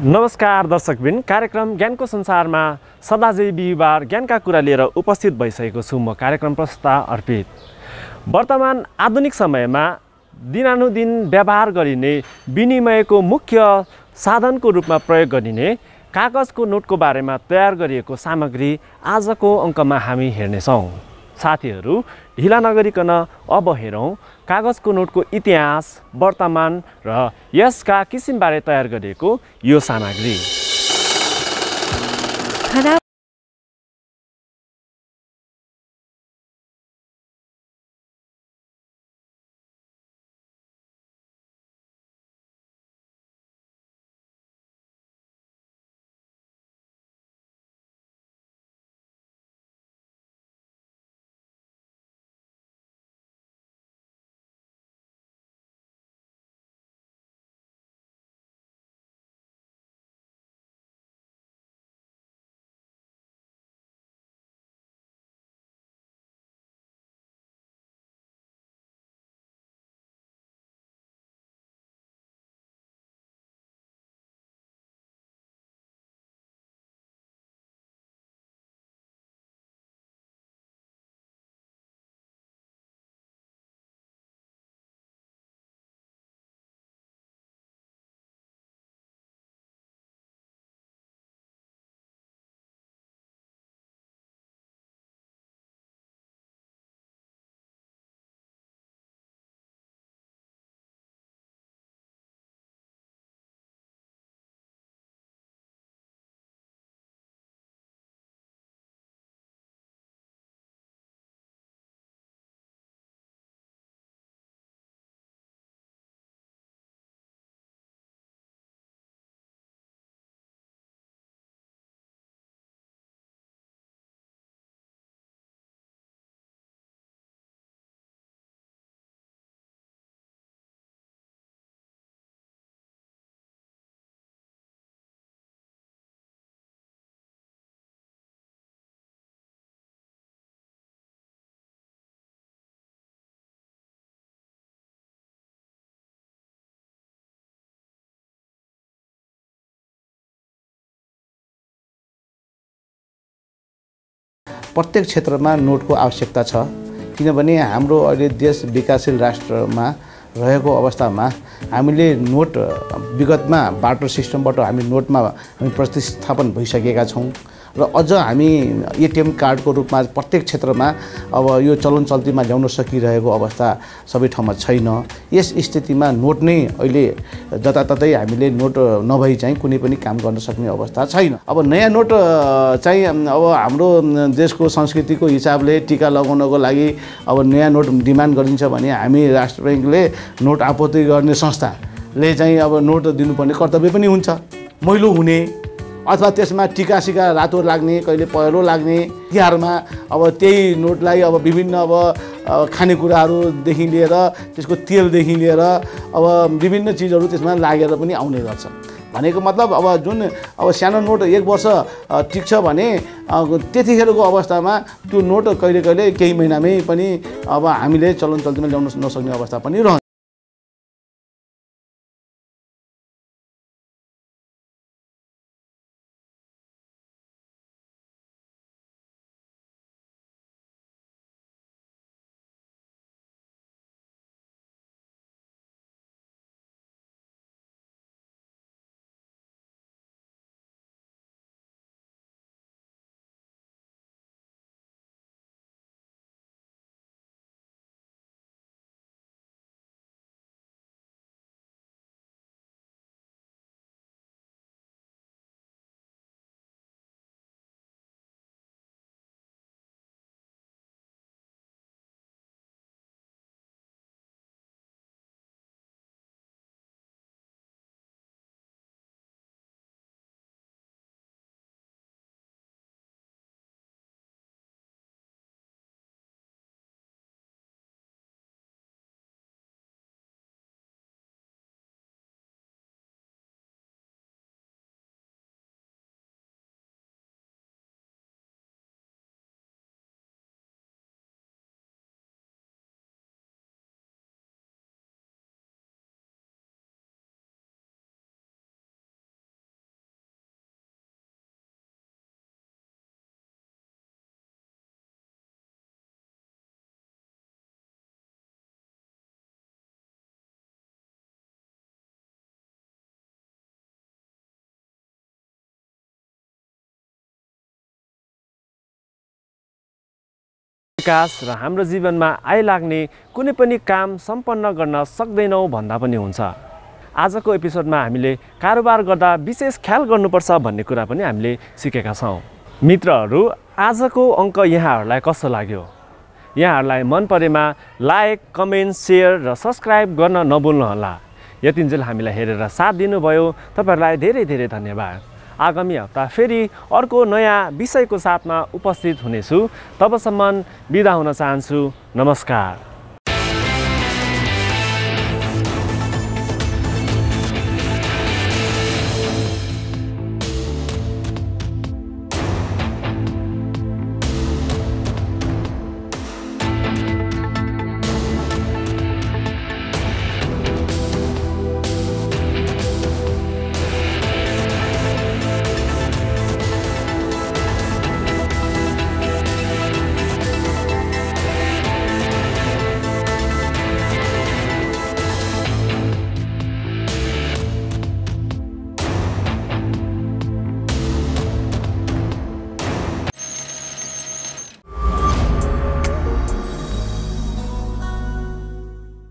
नमस्कार दर्शकबिन, कार्यक्रम ज्ञानको संसारमा सदाझै बिहिबार ज्ञानका कुरा लिएर उपस्थित भइसकेको छु म कार्यक्रम प्रस्तुता अर्पित। वर्तमान आधुनिक समयमा दिनानुदिन व्यवहार गरिने विनिमयको मुख्य साधनको रूपमा प्रयोग गरिने कागजको नोटको बारेमा तयार गरिएको सामग्री आजको अङ्कमा हामी हेर्नेछौँ। साथीहरू, ढिला नगरिकन अब हेरौँ कागजको नोटको इतिहास, वर्तमान र यसका किसिमबारे तयार गरिएको यो सामग्री। प्रत्येक क्षेत्रमा नोटको आवश्यकता छ, किनभने हाम्रो अहिले देश विकासशील राष्ट्रमा रहेको अवस्थामा हामीले नोट विगतमा बार्टर सिस्टमबाट हामी नोटमा हामी प्रतिस्थापन भइसकेका छौँ र अझ हामी एटिएम कार्डको रूपमा प्रत्येक क्षेत्रमा अब यो चलन चल्तीमा ल्याउन सकिरहेको अवस्था सबै ठाउँमा छैन। यस स्थितिमा नोट नै अहिले जताततै हामीले नोट नभई चाहिँ कुनै पनि काम गर्न सक्ने अवस्था छैन। अब नयाँ नोट चाहिँ अब हाम्रो देशको संस्कृतिको हिसाबले टीका लगाउनको लागि अब नयाँ नोट डिमान्ड गरिन्छ भने हामी राष्ट्र ब्याङ्कले नोट आपूर्ति गर्ने संस्थाले चाहिँ अब नोट दिनुपर्ने कर्तव्य पनि हुन्छ। मैलो हुने अथवा त्यसमा टीका रातो लाग्ने, कहिले पहेँलो लाग्ने, तिहारमा अब त्यही नोटलाई अब विभिन्न अब खानेकुराहरूदेखि लिएर त्यसको तेलदेखि लिएर अब विभिन्न चिजहरू त्यसमा लागेर पनि आउने गर्छ। भनेको मतलब अब जुन अब सानो नोट 1 वर्ष टिक्छ भने त्यतिखेरको अवस्थामा त्यो नोट कहिले केही महिनामै पनि अब हामीले चलन चल्तीमा ल्याउन नसक्ने अवस्था पनि रहन्छ। विकास र हाम्रो जीवनमा आइलाग्ने कुनै पनि काम सम्पन्न गर्न सक्दैनौँ भन्दा पनि हुन्छ। आजको एपिसोडमा हामीले कारोबार गर्दा विशेष ख्याल गर्नुपर्छ भन्ने कुरा पनि हामीले सिकेका छौँ। मित्रहरू, आजको अङ्क यहाँहरूलाई कस्तो लाग्यो? यहाँहरूलाई मन परेमा लाइक, कमेन्ट, सेयर र सब्सक्राइब गर्न नभुल्नुहोला। यतिन्जेल हामीलाई हेरेर साथ दिनुभयो, तपाईँहरूलाई धेरै धेरै धन्यवाद। आगामी हप्ता फेरि अर्को नयाँ विषयको साथमा उपस्थित हुनेछु। तबसम्म बिदा हुन चाहन्छु। नमस्कार।